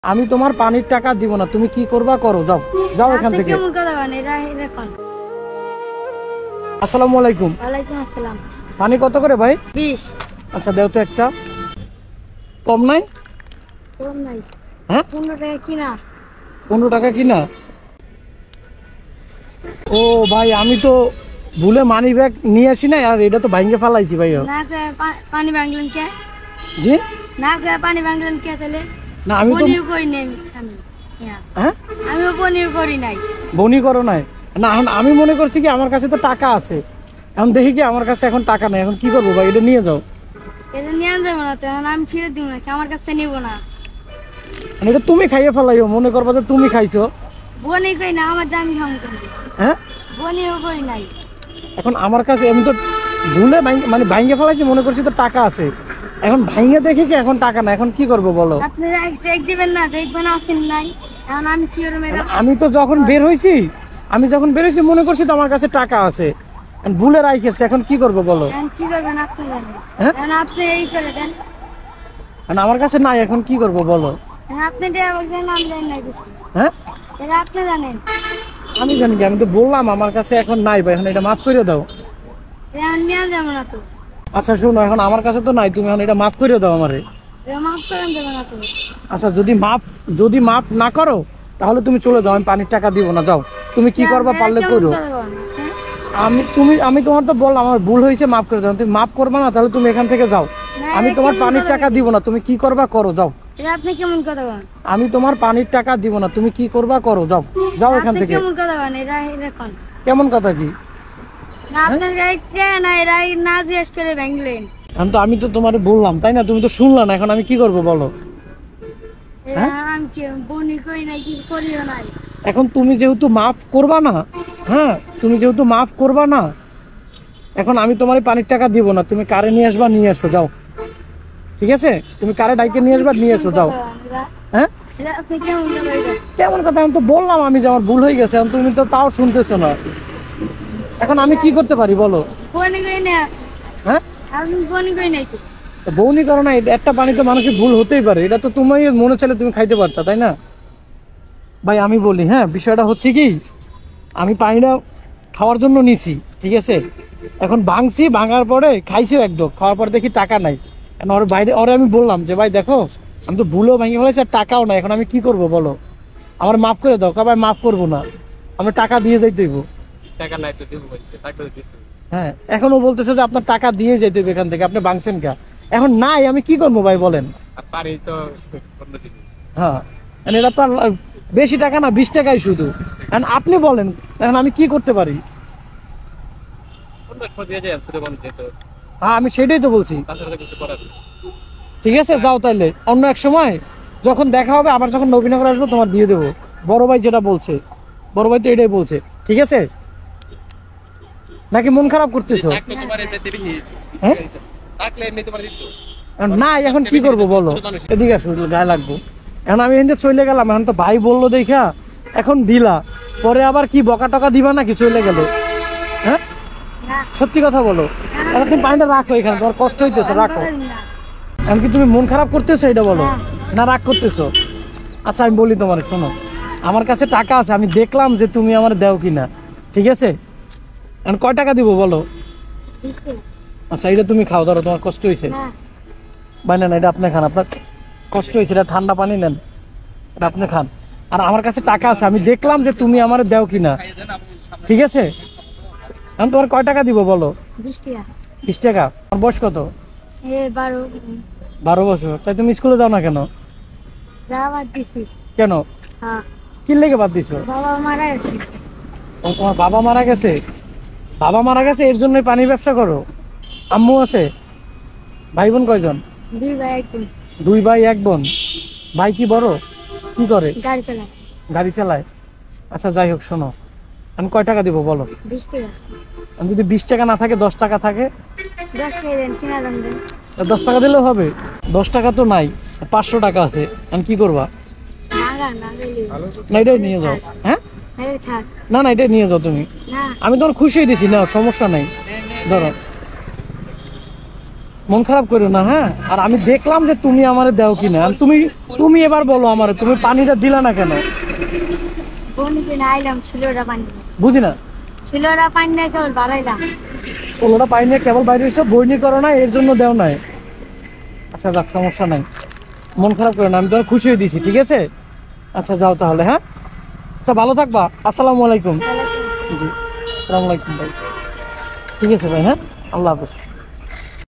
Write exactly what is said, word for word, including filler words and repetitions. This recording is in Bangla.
আমি তোমার পানির টাকা দিব না, তুমি কি করবা করো, যাও যাও এখান থেকে। আসসালামু আলাইকুম। ওয়ালাইকুম আসসালাম। পানি কত করে ভাই? বিশ। আচ্ছা দেও তো একটা। কম নাই? কম নাই। হ্যাঁ পনেরো টাকা কিনা। পনেরো টাকা কিনা? ও ভাই আমি তো ভুলে মানি ব্যাগ নিয়ে আসি না, আর এটা তো ভাঙ্গে ফেলাইছি ভাই। না কে পানি ভাঙলেন কে? জি না কে পানি ভাঙলেন কে তাহলে? না আমি তো বনিও করি নাই আমি। হ্যাঁ আমিও বনিও করি নাই। বনি করো নাই? না এখন আমি মনে করছি কি আমার কাছে তো টাকা আছে, এখন দেখি কি আমার কাছে এখন টাকা নেই, এখন কি করবো ভাই? এটা নিয়ে যাও। এটা নিয়ে যাবো না তো, এখন আমি ফিরে দিব না, আমার কাছে নিব না। এটা তুমি খাইয়ে ফেলাইও, মনে করবা যে তুমি খাইছো। বনি করি না, আমার দামি খাম করি। হ্যাঁ বনিও করি নাই। এখন আমার কাছে আমি তো ভুলে মানে ভাঙ্গে ফেলাইছি, মনে করছি তো টাকা আছে, এখন ভাঙ্গে দেখি কি এখন টাকা না, এখন কি করব বলো? আপনি চেক দিবেন না, দেখবেন আসেন নাই, এখন আমি কি করব? আমি তো যখন বের হইছি আমি যখন বের হইছি মনে করছি তো আমার কাছে টাকা আছে, ভুলে রাইখেছি, এখন কি করব বলো? এখন কি করবেন আপনি জানেন। হ্যাঁ এখন আপনি এই করে দেন। এখন আমার কাছে নাই, এখন কি করব বলো? এখন আপনি দেয়া বলবেন, আমি জানি না কিছু। হ্যাঁ এটা আপনি জানেন। আমি জানি কি, আমি তো বললাম আমার কাছে এখন নাই ভাই, এখন এটা মাফ করে দাও। এখন নিয়ে যাবো না তো। আচ্ছা শোনো, এখন আমার কাছে তো নাই, তুমি এখন এটা মাফ করে দাও আমারে। এটা মাফ করেন দেবো না তো। আচ্ছা যদি মাফ যদি মাফ না করো তাহলে তুমি চলে যাও, আমি পানির টাকা দিব না, যাও তুমি কি করবা পারলে করো। আমি তুমি আমি তোমার তো বললাম আমার ভুল হয়েছে, মাফ করে দাও, তুমি মাফ করবে না তাহলে তুমি এখান থেকে যাও, আমি তোমার পানির টাকা দিব না, তুমি কি করবা করো, যাও। এটা আপনি কেমন কথা বলেন? আমি তোমার পানির টাকা দিব না, তুমি কি করবা করো, যাও যাও এখান থেকে। কেমন কথা বলেন? এটা দেখুন কেমন কথা কি? না আপনার গাড়িতে না এরা না জিজ্ঞেস করে ভাঙলেন। এখন তো আমি তো তোমারে বললাম তাই না, তুমি তো শুনলা না, এখন আমি কি করব বলো? আমি কি বনি করি নাই, কিছু করিও নাই। এখন তুমি যেহেতু মাফ করবা না, হ্যাঁ তুমি যেহেতু মাফ করবা না, এখন আমি তোমার পানির টাকা দিব না, তুমি কারে নিয়ে আসবা নিয়ে আসো, যাও ঠিক আছে? তুমি কারে ডাইকে নিয়ে আসবা নিয়ে আসো, যাও। হ্যাঁ আপনি কেমন কথা বলছেন? কেমন কথা? আমি তো বললাম আমি যে আমার ভুল হয়ে গেছে, এখন তুমি তো তাও শুনতেছো না, এখন আমি কি করতে পারি বলো? বনি করি না। হ্যাঁ আমি বনি করি নাই তো। বউনি করো না, একটা পানি তো মানুষের ভুল হতেই পারে, এটা তো তুমি মনে চাইলে তুমি খাইতে পারতা তাই না ভাই? আমি বলি হ্যাঁ, বিষয়টা হচ্ছে কি আমি পানিটা খাওয়ার জন্য নিছি, ঠিক আছে? এখন ভাঙছি, ভাঙার পরে খাইছিও একদম, খাওয়ার পরে দেখি টাকা নাই, এখন ওর বাইরে ওরে আমি বললাম যে ভাই দেখো আমি তো ভুলও ভেঙে ফেলেছি আর টাকাও নাই, এখন আমি কি করব বলো? আমার মাফ করে দাও। কবে মাফ করবো না, আমি টাকা দিয়ে যাইতে হইব। টাকা নাই তো দেব বলতে, টাকা দিতে। হ্যাঁ এখনো বলতেছে যে আপনার টাকা দিয়ে যাইতে হইবে এখান থেকে, আপনি ভাঙছেন কা? এখন নাই, আমি কি করবো ভাই বলেন? আর পারি তো অন্য দিন। হ্যাঁ এটা তো আর বেশি টাকা না, বিশ টাকাই শুধু, এখন আপনি বলেন এখন আমি কি করতে পারি? অন্য সময় দিয়ে যায় আনসারে বলতে তো। হ্যাঁ আমি সেটাই তো বলছি। তাছাড়া কিছু করার নেই। ঠিক আছে যাও তাইলে, অন্য এক সময় যখন দেখা হবে আবার যখন নবীনগর আসবো তোমার দিয়ে দেবো, বড় ভাই যেটা বলছে, বড় ভাই তো এটাই বলছে, ঠিক আছে? নাকি মন খারাপ করতেছো? থাকলে তোমার এমনিতে বেশি। হ্যাঁ থাকলে এমনি তোমার দিত। না এখন কি করবো বলো? এদিকে আসো, গায়ে লাগবো। এখন আমি এখান থেকে চলে গেলাম, এখন তো ভাই বললো দেখা এখন দিলা, পরে আবার কি বকা টকা দিবা নাকি চলে গেলে? হ্যাঁ সত্যি কথা বলো, এখন তুমি পানিটা রাখো এখানে, তোমার কষ্ট হইতেছে, রাখো। এমনকি তুমি মন খারাপ করতেছো এটা বলো, না রাগ করতেছো? আচ্ছা আমি বলি তোমার, শোনো আমার কাছে টাকা আছে, আমি দেখলাম যে তুমি আমার দেও কিনা, ঠিক আছে? এখন কয় টাকা দিব বলো? আচ্ছা এটা তুমি খাও, ধরো তোমার কষ্ট হয়েছে, ভাই না না এটা আপনি খান, আপনার কষ্ট হয়েছে, এটা ঠান্ডা পানি নেন, এটা আপনি খান। আর আমার কাছে টাকা আছে, আমি দেখলাম যে তুমি আমার দেও কিনা, ঠিক আছে? এখন তোমার কয় টাকা দিব বলো? বিশ টাকা। বিশ টাকা? আমার বয়স কত? এ বারো। বারো বছর? তাই তুমি স্কুলে যাও না কেন? যা বাদ দিছি। কেন? হ্যাঁ কি লেগে বাদ দিছো? বাবা মারা গেছে। ও তোমার বাবা মারা গেছে? বাবা মারা গেছে এর জন্যই পানির ব্যবসা করো? আম্মু আছে? ভাই বোন কয়জন? দুই ভাই এক বোন। দুই ভাই এক বোন। ভাই কি বড়? কি করে? গাড়ি চালায়। গাড়ি চালায়? আচ্ছা যাই হোক, শোনো আমি কয় টাকা দিব বলো? বিশ টাকা। আমি যদি বিশ টাকা না থাকে, দশ টাকা থাকে? দশ টাকা দেন, কিনা দাম দেন। দশ টাকা দিলেও হবে? দশ টাকা তো নাই, পাঁচশো টাকা আছে, আমি কি করবা? না না দিলি। না এটাই নিয়ে যাও। হ্যাঁ আরে থাক। না না এটাই নিয়ে যাও তুমি, না আমি তোমার খুশি দিছি, না সমস্যা নাই, ধরো মন খারাপ করো না, হ্যাঁ। আর আমি দেখলাম যে তুমি আমারে দাও কিনা, আর তুমি তুমি এবার বলো আমারে তুমি পানিটা দিলা না কেন? বনি কই না আইলাম ষোলোটা পানি বুঝি না। ষোলোটা পানি না কেবল বাড়াইলাম। ষোলোটা পাই নিয়ে কেবল বাইরে এসে বইনি করো না, এর জন্য দেও নাই। আচ্ছা যাক, সমস্যা নাই, মন খারাপ করো না, আমি তোমার খুশি হয়ে দিছি, ঠিক আছে? আচ্ছা যাও তাহলে, হ্যাঁ। আচ্ছা ভালো থাকবা, আসসালামু আলাইকুম। জি আসসালামু আলাইকুম ভাই। ঠিক আছে ভাই, হ্যাঁ, আল্লাহ হাফেজ।